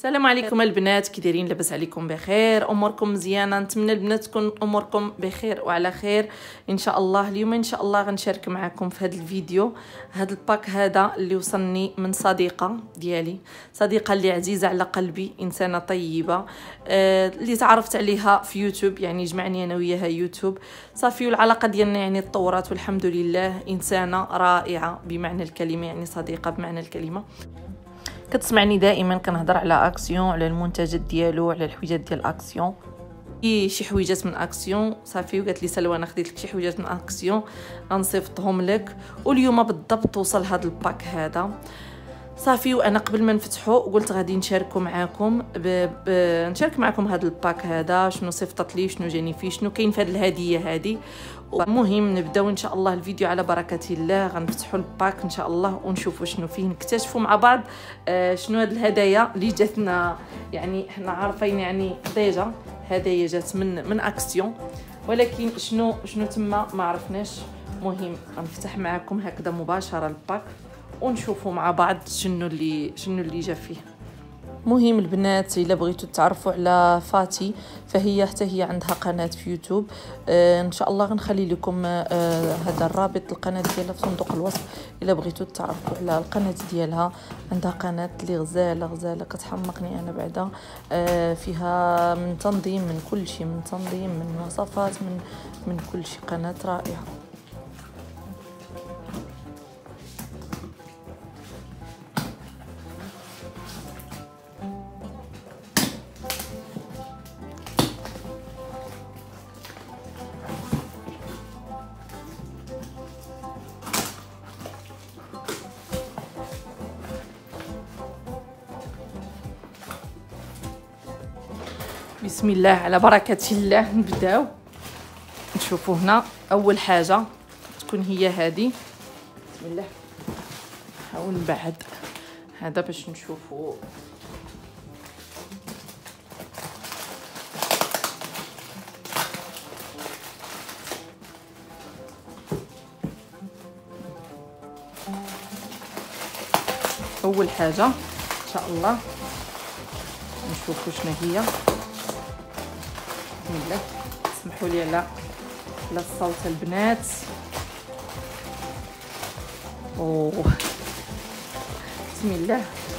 السلام عليكم البنات، كي دايرين؟ لاباس عليكم بخير؟ اموركم مزيانه؟ نتمنى البنات تكون اموركم بخير وعلى خير ان شاء الله. اليوم ان شاء الله غنشارك معكم في هذا الفيديو هذا الباك هذا اللي وصلني من صديقه ديالي، صديقه اللي عزيزه على قلبي، انسانه طيبه اللي تعرفت عليها في يوتيوب، يعني جمعني انا وياها يوتيوب صافي، والعلاقه ديالنا يعني تطورات والحمد لله. انسانه رائعه بمعنى الكلمه، يعني صديقه بمعنى الكلمه. كتسمعني دائما كنهضر على اكسيون، على المنتجات ديالو، على الحويجات ديال اكسيون، شي حويجات من اكسيون صافي. وقالت لي سلوى انا خديت لك شي حويجات من اكسيون غنصيفطهم لك، واليوم بالضبط وصل هذا الباك هذا صافي. وانا قبل ما نفتحو قلت غادي نشاركو معكم نشارك معكم هذا الباك هذا، شنو صيفطت لي، شنو جاني فيه، شنو كاين في هذه الهديه هذه. المهم نبداو ان شاء الله الفيديو على بركه الله. غنفتحوا الباك ان شاء الله ونشوفوا شنو فيه، نكتشفوا مع بعض شنو هاد الهدايا اللي جاتنا. يعني حنا عارفين يعني ديجا هدايا جات من اكسيون، ولكن شنو تما ما عرفناش. مهم غنفتح معكم هكذا مباشره الباك ونشوفوا مع بعض شنو اللي جا فيه. مهم البنات الا بغيتوا تعرفوا على فاتي فهي حتى هي عندها قناه في يوتيوب، ان شاء الله غنخلي لكم هذا الرابط القناه ديالها في صندوق الوصف الا بغيتوا تعرفوا على القناه ديالها. عندها قناه اللي غزاله كتحمقني انا بعدا، فيها من تنظيم، من كل شيء، من تنظيم، من وصفات، من كل شيء. قناه رائعه. بسم الله على بركة الله. نبداو نشوفوا هنا اول حاجه تكون هي هذه. بسم الله. نحاول نبعد هذا باش نشوفوا. اول حاجه ان شاء الله نشوفوا شنو هي. بسم الله. اسمحوا لي على الصوت البنات. اوه بسم الله.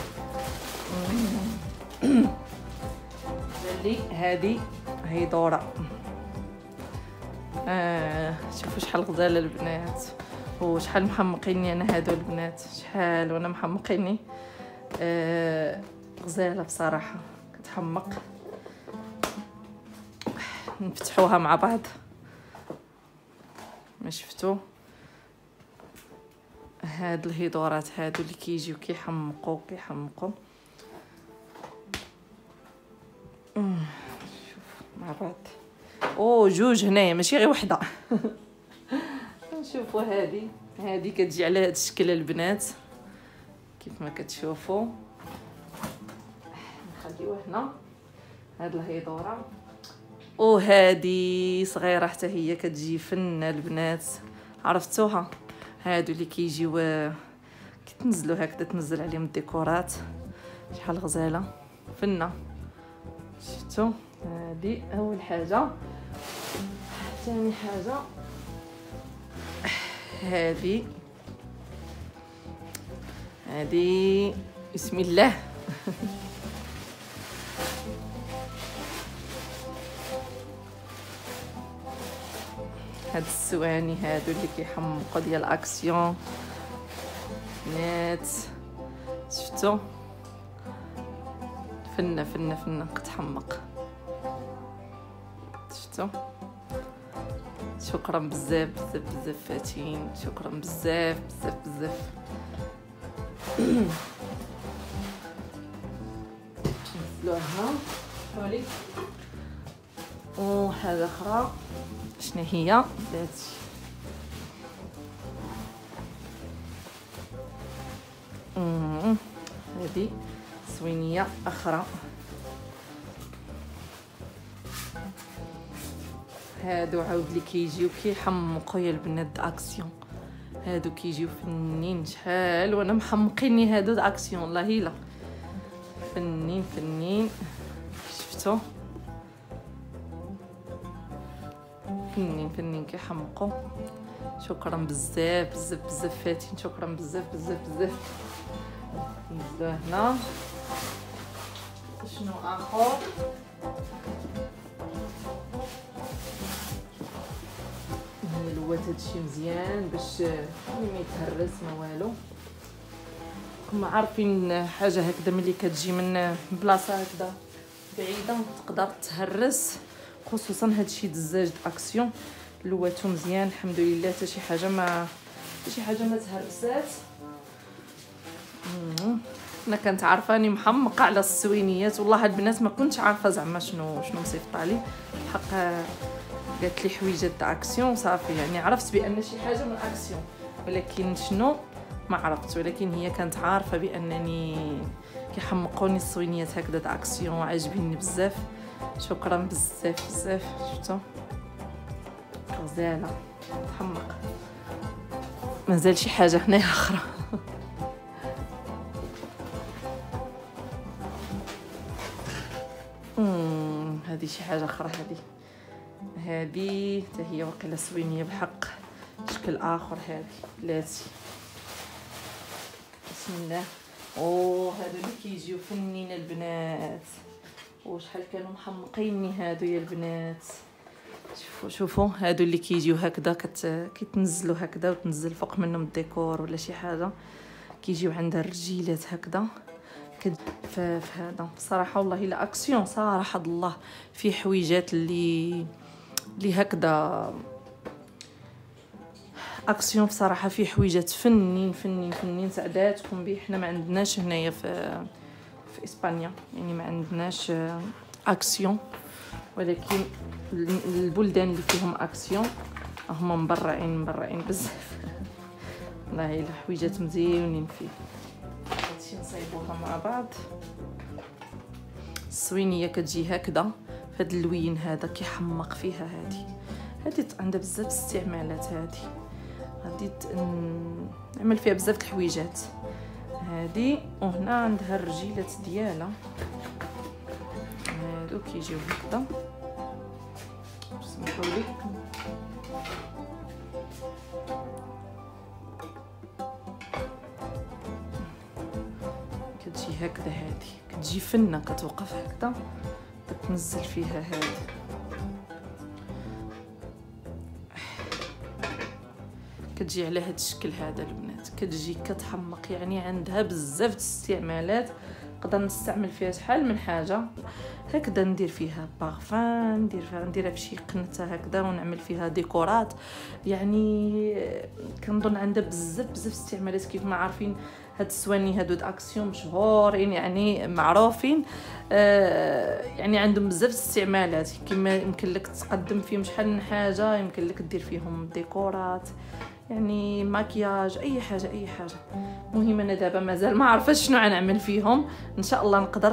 لي هذه هي دوره. شوفوا شحال غزاله البنات، وشحال محمقيني انا هادو البنات، شحال وانا محمقيني. غزاله بصراحه كتحمق. نفتحوها مع بعض. ما شفتوا هاد الهيدورات هادو اللي كيجيو كيحمقوا. شوف مع بعض. جوج هنايا ماشي غير وحده. نشوفوا هذه كتجي على هذا الشكل البنات كيف ما كتشوفوا. نخليوه هنا هاد الهيدوره. وهذه صغيره حتى هي كتجي فنه البنات، عرفتوها؟ هادو اللي كيجيو كتنزلوا هكذا، تنزل عليهم الديكورات. شحال غزاله فنه. شفتوا؟ هذه اول حاجه. ثاني حاجه هذه بسم الله. هاد السواني هادو اللي كيحمقوا ديال اكسيون بنات. شفتوا؟ فنه كتحمق. شفتوا؟ شكرا بزاف فاتين، شكرا بزاف. نزلوها حولي. وحاجه اخرى شنو هي هادشي؟ هذه صوينيه اخرى. هادو عاود اللي كيجيو كيحمقوا يا البنات اكسيون. هادو كيجيو فنين شحال وانا محمقيني هادو اكسيون. الله يلا فنين فنين، شفتوا فنين فنين كيحمقوا. شكرا بزاف بزاف بزاف فاتين، شكرا بزاف بزاف بزاف. نزلو هنا. شنو اخر؟ نلوت هادشي مزيان باش ما يتهرس ما والو. راكم عارفين حاجه هكذا ملي كتجي من بلاصه هكذا بعيده تقدر تهرس، خصوصا هادشي دزاج اكسيون لواتو مزيان الحمد لله، حتى شي حاجه ما تهرسات. انا كنت عارفاني محمقه على السوينيات، والله هاد البنات ما كنتش عارفه زعما شنو مصيفطالي الحق. قالت لي حويجات تاع اكسيون صافي، يعني عرفت بان شي حاجه من اكسيون، ولكن شنو ما عرفت. ولكن هي كانت عارفه بانني كيحمقوني السوينيات هكذا تاع اكسيون، عاجبيني بزاف. شكرا بزاف بزاف. شفتوا غزاله تحمق. مازال شي حاجه هنايا اخرى. هذه شي حاجه اخرى. هذه حتى هي واقيلا سوينيه بحق، شكل اخر. هذه بلاتي بسم الله. هادو اللي كيجيو فنين البنات، وشحال كانوا محمقيني هادو يا البنات. شوفوا هادو اللي كيجيو هكذا كيتنزلوا هكذا وتنزل فوق منهم الديكور ولا شي حاجه، كيجيو عند الرجيلات هكذا في هذا. بصراحه والله الا اكسيون صراحه الله في حويجات اللي هكذا اكسيون. بصراحه في حويجات فنين فنين فنين سعداتكم به. حنا ما عندناش هنايا في اسبانيا، يعني ما عندناش اكسيون، ولكن البلدان اللي فيهم اكسيون هما مبرعين بزاف. والله الا حويجات مزيونين فيه. هادشي نصايبوها مع بعض. السوينيه كتجي هكذا فهاد اللوين هذا كيحمق فيها. هادي عندها بزاف استعمالات. هادي نعمل فيها بزاف الحويجات هادي. وهنا عندها الرجيلات ديالها هادو كيجيو هكذا. سمحولي كتجي هكذا. هادي كتجي فنه كتوقف هكذا كتنزل فيها. هادي كتجي على هاد الشكل هذا البنات، كتجي كتحمق. يعني عندها بزاف الاستعمالات، نقدر نستعمل فيها شحال من حاجه. هكذا ندير فيها بارفان، نديرها بشي قنته هكذا ونعمل فيها ديكورات. يعني كنظن عندها بزاف استعمالات. كيف ما عارفين هاد السواني هادو اكسيون مشهورين يعني معروفين، يعني عندهم بزاف استعمالات. كما يمكن لك تقدم فيهم شحال من حاجه، يمكن لك دير فيهم ديكورات، يعني ماكياج، اي حاجه. المهم انا دابا مازال ما عرفتش شنو غنعمل فيهم. ان شاء الله نقدر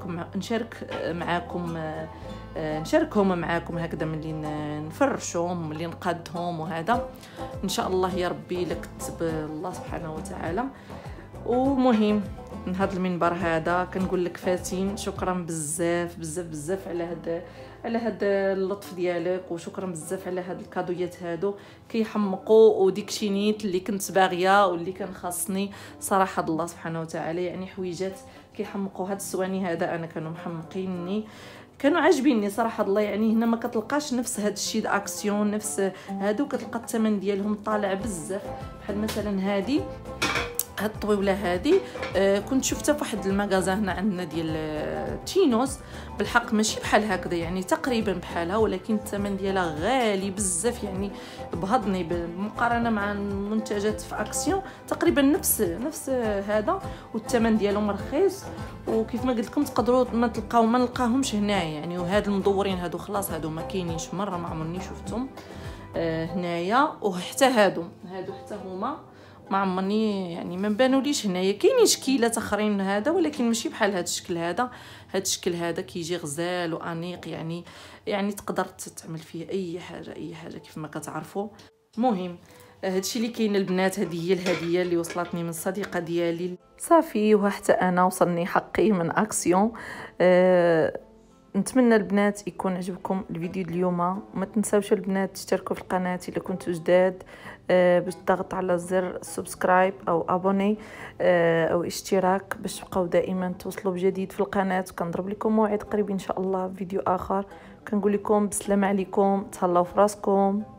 نشاركهم معاكم هكذا ملي نفرشهم ملي نقادهم وهذا. ان شاء الله يا ربي لكتب الله سبحانه وتعالى. ومهم من هذا المنبر هذا كنقول لك فاتين شكرا بزاف على هذا اللطف ديالك، وشكرا بزاف على هاد الكادويات هادو كيحمقوا. وديك شي نيت اللي كنت باغيه واللي كان خاصني صراحه الله سبحانه وتعالى. يعني حويجات كيحمقوا. هاد السواني هذا انا كانوا محمقيني، كانوا عاجبيني صراحه الله. يعني هنا ما كتلقاش نفس هاد الشيء اكسيون، نفس هادو كتلقى الثمن ديالهم طالع بزاف. بحال مثلا هاد الطويوله هذه كنت شفتها في واحد المغازه هنا عندنا ديال تشينوس. بالحق ماشي بحال هكذا، يعني تقريبا بحالها، ولكن الثمن ديالها غالي بزاف. يعني بهضني بالمقارنه مع المنتجات في اكسيون تقريبا نفس هذا، والثمن ديالهم رخيص. وكيف ما قلت لكم تقدروا ما نلقاهمش هنايا يعني. وهاد المدورين هادو خلاص هادو ما كاينينش، مره ما عمرني شفتهم هنايا. وحتى هادو حتى هما ما عمرني يعني ما بانوليش هنايا. كاينين شكيلات اخرين هذا، ولكن ماشي بحال هذا الشكل هذا. هذا الشكل هذا كيجي غزال وانيق، يعني تقدر تعمل فيه اي حاجه كيف ما كتعرفوا. المهم هادشي اللي كاين البنات. هذه هي الهديه اللي وصلتني من صديقه ديالي صافي. وحتى انا وصلني حقي من اكسيون. نتمنى البنات يكون عجبكم الفيديو اليوم. ما تنساوش البنات تشتركوا في القناه الا كنتوا جداد، باش تضغط على زر سبسكرايب او ابوني او اشتراك باش تبقاو دائما توصلوا بجديد في القناه. كنضرب لكم موعد قريب ان شاء الله فيديو اخر. كنقول لكم بسلام عليكم، تهلاو في راسكم.